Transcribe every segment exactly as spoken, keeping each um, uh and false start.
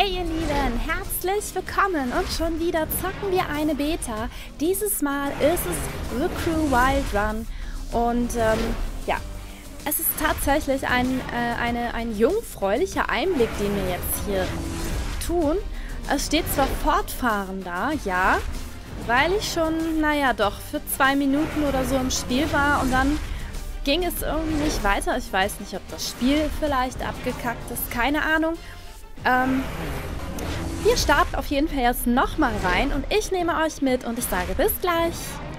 Hey ihr Lieben, herzlich willkommen und schon wieder zocken wir eine Beta. Dieses Mal ist es The Crew Wild Run und ähm, ja, es ist tatsächlich ein, äh, eine, ein jungfräulicher Einblick, den wir jetzt hier tun. Es steht zwar Fortfahren da, ja, weil ich schon, naja doch, für zwei Minuten oder so im Spiel war und dann ging es irgendwie nicht weiter. Ich weiß nicht, ob das Spiel vielleicht abgekackt ist, keine Ahnung. Ähm, wir starten auf jeden Fall jetzt nochmal rein und ich nehme euch mit und ich sage bis gleich.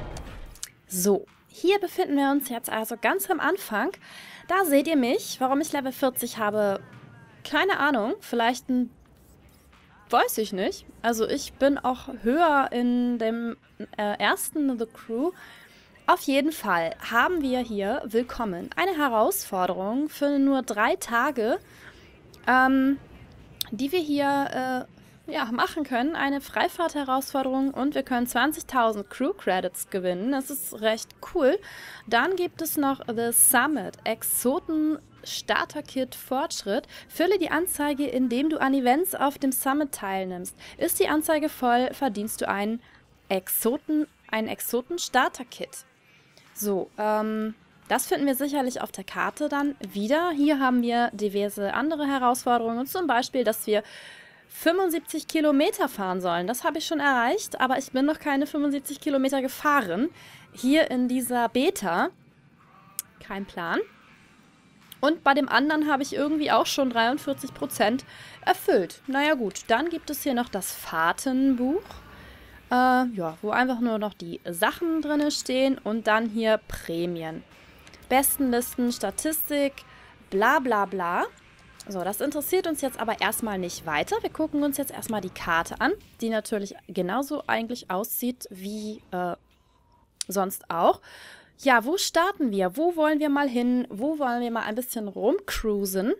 So, hier befinden wir uns jetzt also ganz am Anfang. Da seht ihr mich. Warum ich Level vierzig habe, keine Ahnung. Vielleicht ein... weiß ich nicht. Also ich bin auch höher in dem äh, ersten The Crew. Auf jeden Fall haben wir hier, willkommen, eine Herausforderung für nur drei Tage, ähm... die wir hier äh, ja, machen können. Eine Freifahrt-Herausforderung und wir können zwanzigtausend Crew-Credits gewinnen. Das ist recht cool. Dann gibt es noch The Summit, Exoten-Starter-Kit Fortschritt. Fülle die Anzeige, indem du an Events auf dem Summit teilnimmst. Ist die Anzeige voll, verdienst du einen Exoten, ein Exoten-Starter-Kit. So, ähm... das finden wir sicherlich auf der Karte dann wieder. Hier haben wir diverse andere Herausforderungen. Zum Beispiel, dass wir fünfundsiebzig Kilometer fahren sollen. Das habe ich schon erreicht, aber ich bin noch keine fünfundsiebzig Kilometer gefahren. Hier in dieser Beta. Kein Plan. Und bei dem anderen habe ich irgendwie auch schon dreiundvierzig Prozent erfüllt. Naja gut, dann gibt es hier noch das Fahrtenbuch. Äh, ja, wo einfach nur noch die Sachen drin stehen und dann hier Prämien. Bestenlisten, Statistik, bla bla bla. So, das interessiert uns jetzt aber erstmal nicht weiter. Wir gucken uns jetzt erstmal die Karte an, die natürlich genauso eigentlich aussieht wie äh, sonst auch. Ja, wo starten wir? Wo wollen wir mal hin? Wo wollen wir mal ein bisschen rumcruisen?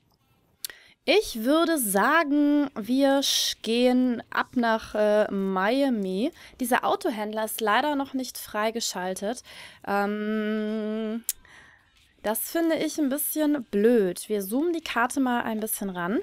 Ich würde sagen, wir gehen ab nach äh, Miami. Dieser Autohändler ist leider noch nicht freigeschaltet. Ähm, das finde ich ein bisschen blöd. Wir zoomen die Karte mal ein bisschen ran.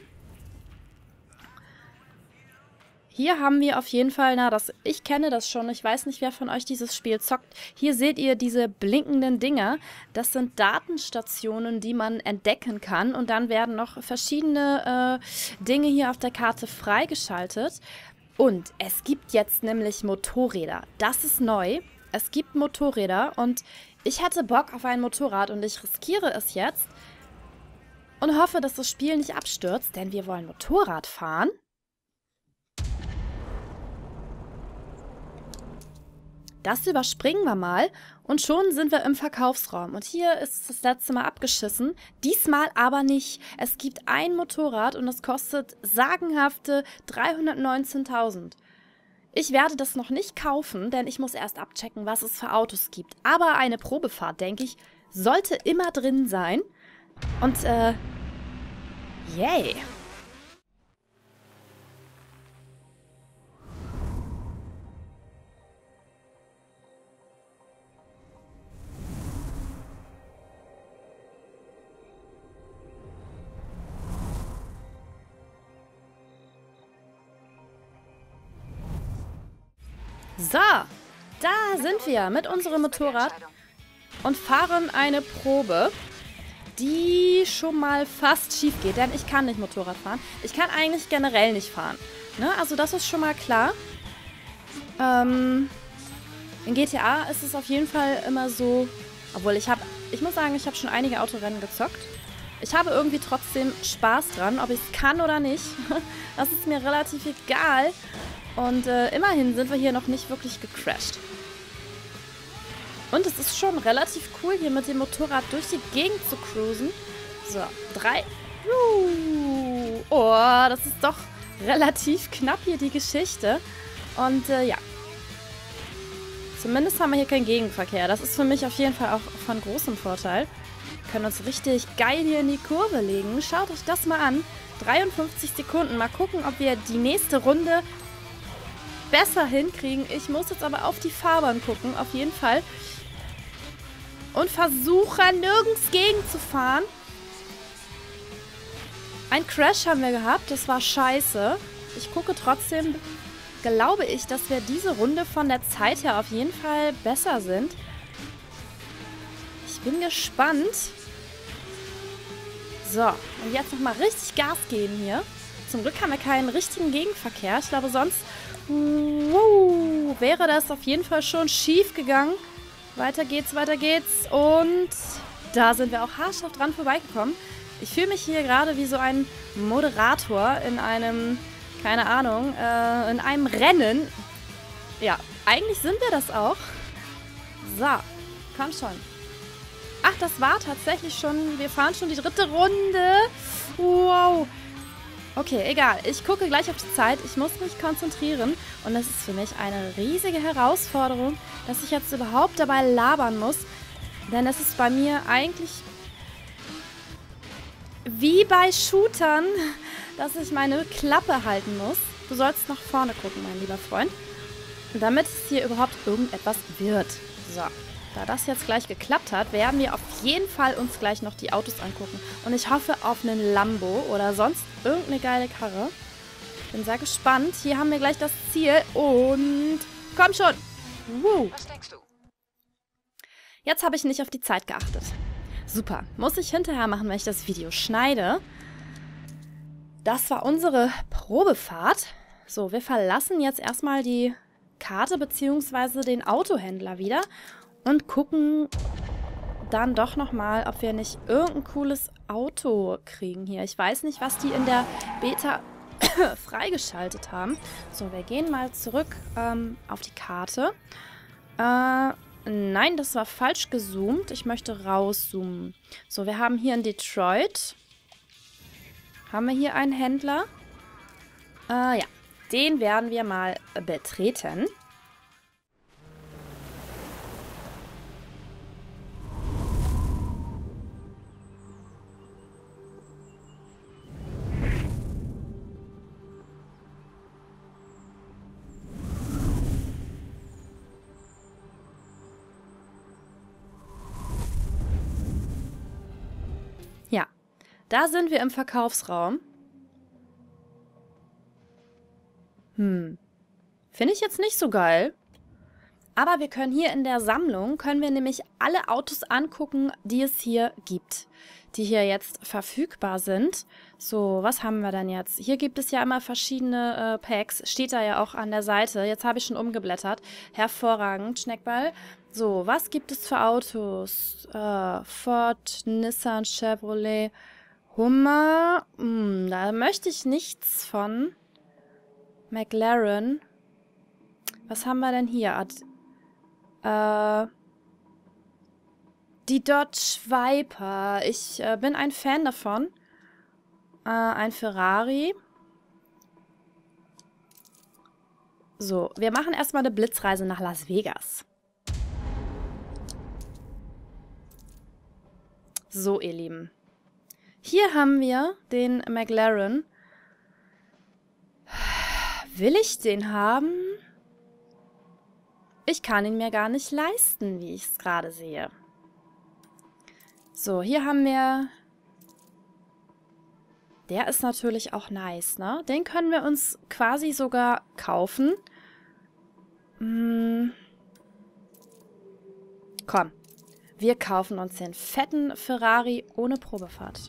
Hier haben wir auf jeden Fall, na, das, ich kenne das schon, ich weiß nicht, wer von euch dieses Spiel zockt. Hier seht ihr diese blinkenden Dinger. Das sind Datenstationen, die man entdecken kann. Und dann werden noch verschiedene äh, Dinge hier auf der Karte freigeschaltet. Und es gibt jetzt nämlich Motorräder. Das ist neu. Es gibt Motorräder und ich hatte Bock auf ein Motorrad und ich riskiere es jetzt. Und hoffe, dass das Spiel nicht abstürzt, denn wir wollen Motorrad fahren. Das überspringen wir mal und schon sind wir im Verkaufsraum. Und hier ist das letzte Mal abgeschissen. Diesmal aber nicht. Es gibt ein Motorrad und es kostet sagenhafte dreihundertneunzehntausend. Ich werde das noch nicht kaufen, denn ich muss erst abchecken, was es für Autos gibt. Aber eine Probefahrt, denke ich, sollte immer drin sein. Und, äh, yay! So, da sind wir mit unserem Motorrad und fahren eine Probe, die schon mal fast schief geht, denn ich kann nicht Motorrad fahren. Ich kann eigentlich generell nicht fahren, ne? Also das ist schon mal klar. Ähm, in G T A ist es auf jeden Fall immer so, obwohl ich habe, ich muss sagen, ich habe schon einige Autorennen gezockt. Ich habe irgendwie trotzdem Spaß dran, ob ich es kann oder nicht. Das ist mir relativ egal. Und äh, immerhin sind wir hier noch nicht wirklich gecrashed. Und es ist schon relativ cool, hier mit dem Motorrad durch die Gegend zu cruisen. So, drei. Uh, oh, das ist doch relativ knapp hier, die Geschichte. Und äh, ja. Zumindest haben wir hier keinen Gegenverkehr. Das ist für mich auf jeden Fall auch von großem Vorteil. Wir können uns richtig geil hier in die Kurve legen. Schaut euch das mal an. dreiundfünfzig Sekunden. Mal gucken, ob wir die nächste Runde besser hinkriegen. Ich muss jetzt aber auf die Fahrbahn gucken, auf jeden Fall. Und versuche, nirgends gegenzufahren. Ein Crash haben wir gehabt, das war scheiße. Ich gucke trotzdem, glaube ich, dass wir diese Runde von der Zeit her auf jeden Fall besser sind. Ich bin gespannt. So, und jetzt nochmal richtig Gas geben hier. Zum Glück haben wir keinen richtigen Gegenverkehr. Ich glaube, sonst wow, wäre das auf jeden Fall schon schief gegangen. Weiter geht's, weiter geht's. Und da sind wir auch haarscharf dran vorbeigekommen. Ich fühle mich hier gerade wie so ein Moderator in einem, keine Ahnung, äh, in einem Rennen. Ja, eigentlich sind wir das auch. So, komm schon. Ach, das war tatsächlich schon, wir fahren schon die dritte Runde. Wow. Okay, egal. Ich gucke gleich auf die Zeit. Ich muss mich konzentrieren. Und das ist für mich eine riesige Herausforderung, dass ich jetzt überhaupt dabei labern muss. Denn es ist bei mir eigentlich wie bei Shootern, dass ich meine Klappe halten muss. Du sollst nach vorne gucken, mein lieber Freund. Damit es hier überhaupt irgendetwas wird. So. Da das jetzt gleich geklappt hat, werden wir auf jeden Fall uns gleich noch die Autos angucken. Und ich hoffe auf einen Lambo oder sonst irgendeine geile Karre. Bin sehr gespannt. Hier haben wir gleich das Ziel und komm schon. Woo. Was denkst du? Jetzt habe ich nicht auf die Zeit geachtet. Super. Muss ich hinterher machen, wenn ich das Video schneide. Das war unsere Probefahrt. So, wir verlassen jetzt erstmal die Karte bzw. den Autohändler wieder. Und gucken dann doch nochmal, ob wir nicht irgendein cooles Auto kriegen hier. Ich weiß nicht, was die in der Beta freigeschaltet haben. So, wir gehen mal zurück ähm, auf die Karte. Äh, nein, das war falsch gezoomt. Ich möchte rauszoomen. So, wir haben hier in Detroit. Haben wir hier einen Händler? Äh, ja, den werden wir mal betreten. Ja, da sind wir im Verkaufsraum. Hm, finde ich jetzt nicht so geil. Aber wir können hier in der Sammlung, können wir nämlich alle Autos angucken, die es hier gibt. Die hier jetzt verfügbar sind. So, was haben wir denn jetzt? Hier gibt es ja immer verschiedene äh, Packs. Steht da ja auch an der Seite. Jetzt habe ich schon umgeblättert. Hervorragend, Schneckball. So, was gibt es für Autos? Äh, Ford, Nissan, Chevrolet, Hummer. Hm, da möchte ich nichts von. McLaren. Was haben wir denn hier? Ad äh, die Dodge Viper. Ich äh, bin ein Fan davon. Äh, ein Ferrari. So, wir machen erstmal eine Blitzreise nach Las Vegas. So, ihr Lieben. Hier haben wir den McLaren. Will ich den haben? Ich kann ihn mir gar nicht leisten, wie ich es gerade sehe. So, hier haben wir... Der ist natürlich auch nice, ne? Den können wir uns quasi sogar kaufen. Hm. Komm. Wir kaufen uns den fetten Ferrari ohne Probefahrt.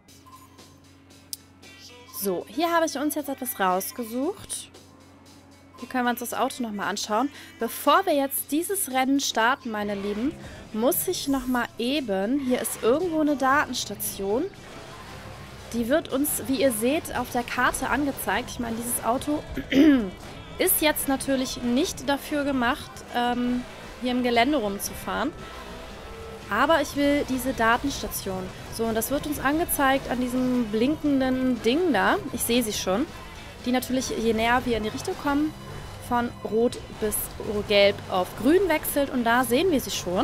So, hier habe ich uns jetzt etwas rausgesucht. Hier können wir uns das Auto nochmal anschauen. Bevor wir jetzt dieses Rennen starten, meine Lieben, muss ich nochmal eben... Hier ist irgendwo eine Datenstation. Die wird uns, wie ihr seht, auf der Karte angezeigt. Ich meine, dieses Auto ist jetzt natürlich nicht dafür gemacht, ähm, hier im Gelände rumzufahren. Aber ich will diese Datenstation. So, und das wird uns angezeigt an diesem blinkenden Ding da. Ich sehe sie schon. Die natürlich, je näher wir in die Richtung kommen, von Rot bis Gelb auf Grün wechselt. Und da sehen wir sie schon.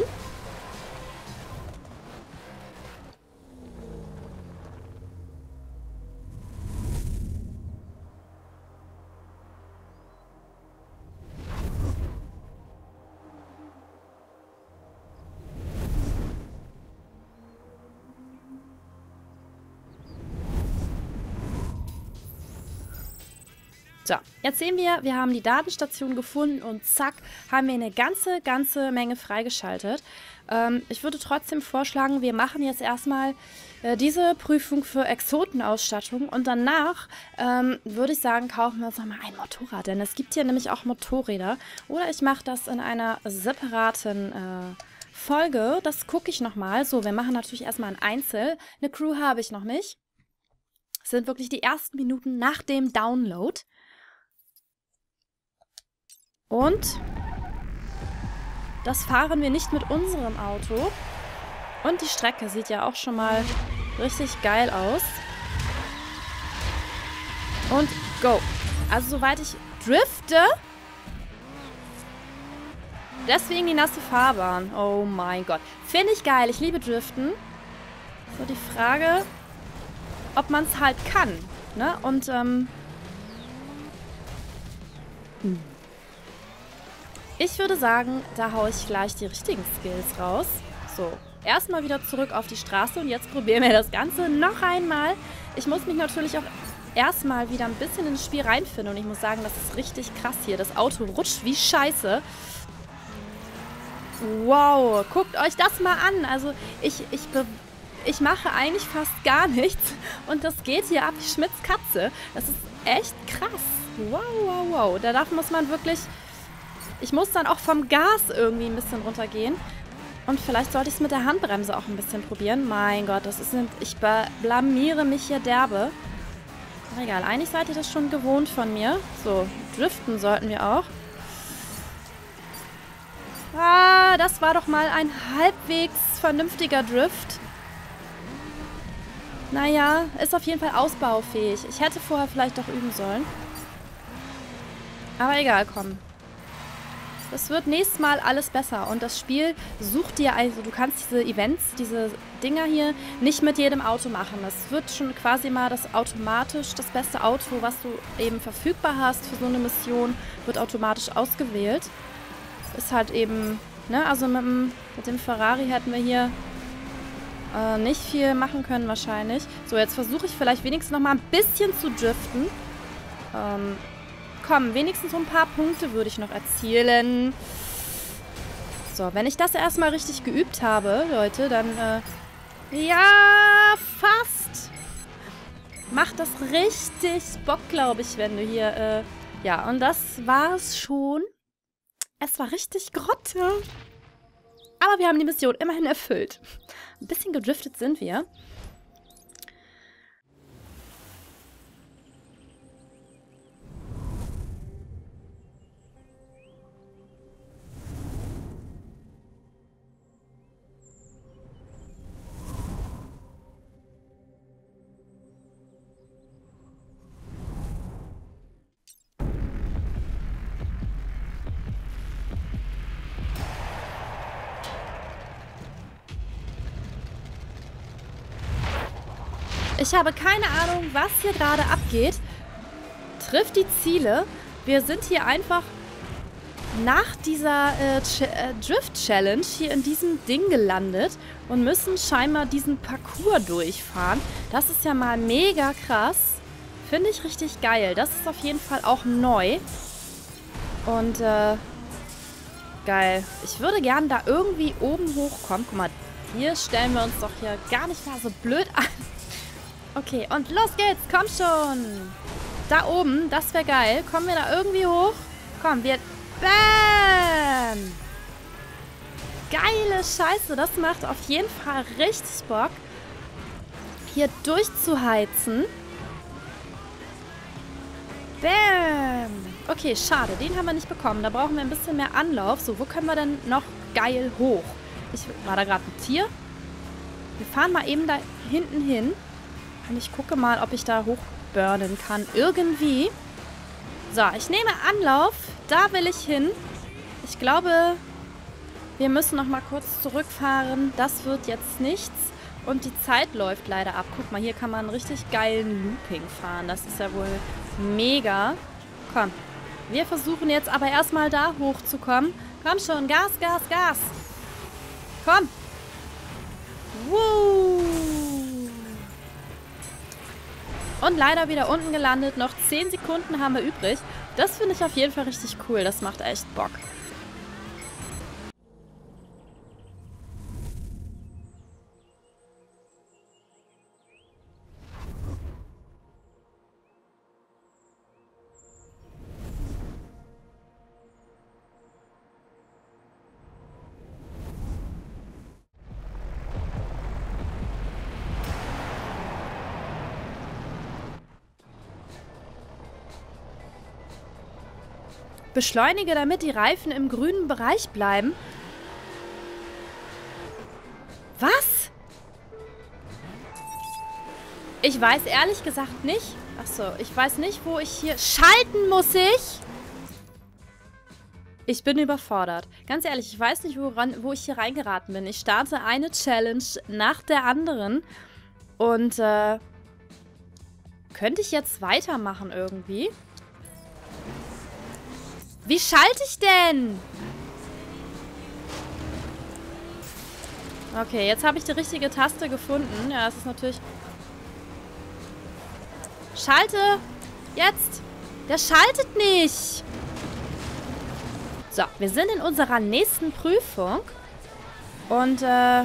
So, jetzt sehen wir, wir haben die Datenstation gefunden und zack, haben wir eine ganze, ganze Menge freigeschaltet. Ähm, ich würde trotzdem vorschlagen, wir machen jetzt erstmal äh, diese Prüfung für Exotenausstattung und danach ähm, würde ich sagen, kaufen wir uns nochmal ein Motorrad, denn es gibt hier nämlich auch Motorräder. Oder ich mache das in einer separaten äh, Folge, das gucke ich nochmal. So, wir machen natürlich erstmal ein Einzel. Eine Crew habe ich noch nicht. Das sind wirklich die ersten Minuten nach dem Download. Und das fahren wir nicht mit unserem Auto. Und die Strecke sieht ja auch schon mal richtig geil aus. Und go. Also soweit ich drifte. Deswegen die nasse Fahrbahn. Oh mein Gott. Finde ich geil. Ich liebe Driften. So die Frage, ob man es halt kann. Ne? Und ähm... Hm. Ich würde sagen, da haue ich gleich die richtigen Skills raus. So, erstmal wieder zurück auf die Straße und jetzt probieren wir das Ganze noch einmal. Ich muss mich natürlich auch erstmal wieder ein bisschen ins Spiel reinfinden und ich muss sagen, das ist richtig krass hier. Das Auto rutscht wie Scheiße. Wow, guckt euch das mal an. Also ich, ich, ich mache eigentlich fast gar nichts und das geht hier ab wie Schmitz Katze. Das ist echt krass. Wow, wow, wow. Da darf, muss man wirklich... Ich muss dann auch vom Gas irgendwie ein bisschen runtergehen. Und vielleicht sollte ich es mit der Handbremse auch ein bisschen probieren. Mein Gott, das ist... Ich blamiere mich hier derbe. Aber egal, eigentlich seid ihr das schon gewohnt von mir. So, driften sollten wir auch. Ah, das war doch mal ein halbwegs vernünftiger Drift. Naja, ist auf jeden Fall ausbaufähig. Ich hätte vorher vielleicht doch üben sollen. Aber egal, komm. Das wird nächstes Mal alles besser. Und das Spiel sucht dir, also du kannst diese Events, diese Dinger hier nicht mit jedem Auto machen. Das wird schon quasi mal das automatisch, das beste Auto, was du eben verfügbar hast für so eine Mission, wird automatisch ausgewählt. Ist halt eben, ne, also mit dem, mit dem Ferrari hätten wir hier äh, nicht viel machen können wahrscheinlich. So, jetzt versuche ich vielleicht wenigstens noch mal ein bisschen zu driften. Ähm... Komm, wenigstens so ein paar Punkte würde ich noch erzielen. So, wenn ich das erstmal richtig geübt habe, Leute, dann, äh, ja, fast. Macht das richtig Bock, glaube ich, wenn du hier, äh, ja, und das war es schon. Es war richtig Grotte. Aber wir haben die Mission immerhin erfüllt. Ein bisschen gedriftet sind wir. Ich habe keine Ahnung, was hier gerade abgeht. Trifft die Ziele. Wir sind hier einfach nach dieser äh, äh, Drift-Challenge hier in diesem Ding gelandet und müssen scheinbar diesen Parcours durchfahren. Das ist ja mal mega krass. Finde ich richtig geil. Das ist auf jeden Fall auch neu. Und, äh, geil. Ich würde gerne da irgendwie oben hochkommen. Guck mal, hier stellen wir uns doch hier gar nicht mal so blöd an. Okay, und los geht's. Komm schon. Da oben, das wäre geil. Kommen wir da irgendwie hoch? Komm, wir... Bam! Geile Scheiße. Das macht auf jeden Fall richtig Bock, hier durchzuheizen. Bam! Okay, schade. Den haben wir nicht bekommen. Da brauchen wir ein bisschen mehr Anlauf. So, wo können wir denn noch geil hoch? Ich, war da gerade ein Tier? Wir fahren mal eben da hinten hin. Und ich gucke mal, ob ich da hochburnen kann. Irgendwie. So, ich nehme Anlauf. Da will ich hin. Ich glaube, wir müssen noch mal kurz zurückfahren. Das wird jetzt nichts. Und die Zeit läuft leider ab. Guck mal, hier kann man richtig geilen Looping fahren. Das ist ja wohl mega. Komm. Wir versuchen jetzt aber erstmal da hochzukommen. Komm schon, Gas, Gas, Gas. Komm. Woo. Und leider wieder unten gelandet. Noch zehn Sekunden haben wir übrig. Das finde ich auf jeden Fall richtig cool. Das macht echt Bock. Beschleunige, damit die Reifen im grünen Bereich bleiben. Was? Ich weiß ehrlich gesagt nicht. Achso, ich weiß nicht, wo ich hier... Schalten muss ich? Ich bin überfordert. Ganz ehrlich, ich weiß nicht, woran, wo ich hier reingeraten bin. Ich starte eine Challenge nach der anderen. Und, äh... könnte ich jetzt weitermachen irgendwie? Wie schalte ich denn? Okay, jetzt habe ich die richtige Taste gefunden. Ja, das ist natürlich... Schalte! Jetzt! Der schaltet nicht! So, wir sind in unserer nächsten Prüfung. Und, äh...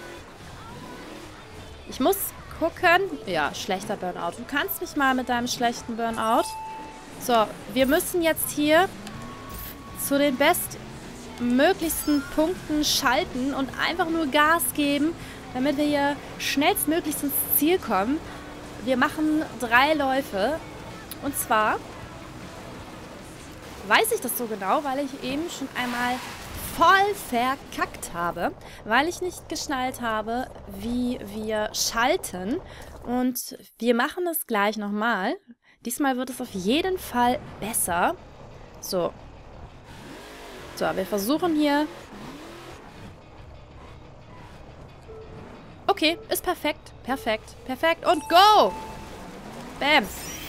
ich muss gucken... Ja, schlechter Burnout. Du kannst mich mal mit deinem schlechten Burnout... So, wir müssen jetzt hier... zu den bestmöglichsten Punkten schalten und einfach nur Gas geben, damit wir hier schnellstmöglichst ins Ziel kommen. Wir machen drei Läufe. Und zwar weiß ich das so genau, weil ich eben schon einmal voll verkackt habe, weil ich nicht geschnallt habe, wie wir schalten. Und wir machen es gleich nochmal. Diesmal wird es auf jeden Fall besser. So. So, wir versuchen hier... Okay, ist perfekt. Perfekt. Perfekt. Und go! Bam.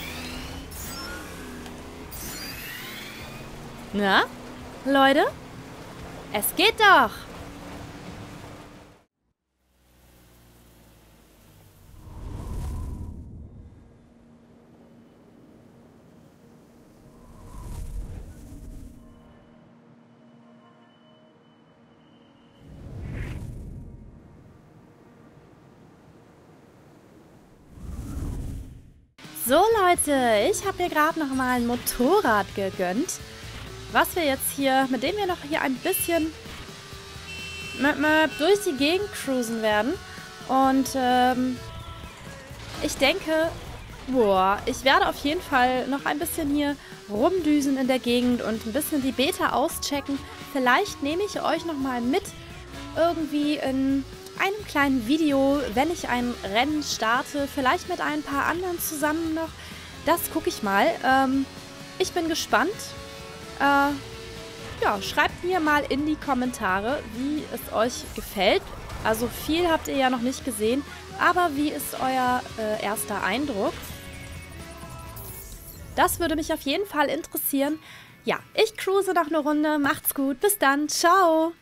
Na, Leute? Es geht doch! So Leute, ich habe mir gerade noch mal ein Motorrad gegönnt, was wir jetzt hier, mit dem wir noch hier ein bisschen durch die Gegend cruisen werden. Und ähm, ich denke, boah, ich werde auf jeden Fall noch ein bisschen hier rumdüsen in der Gegend und ein bisschen die Beta auschecken. Vielleicht nehme ich euch noch mal mit irgendwie in einem kleinen Video, wenn ich ein Rennen starte, vielleicht mit ein paar anderen zusammen noch. Das gucke ich mal. Ähm, ich bin gespannt. Äh, ja, schreibt mir mal in die Kommentare, wie es euch gefällt. Also viel habt ihr ja noch nicht gesehen, aber wie ist euer äh, erster Eindruck? Das würde mich auf jeden Fall interessieren. Ja, ich cruise noch eine Runde. Macht's gut. Bis dann. Ciao.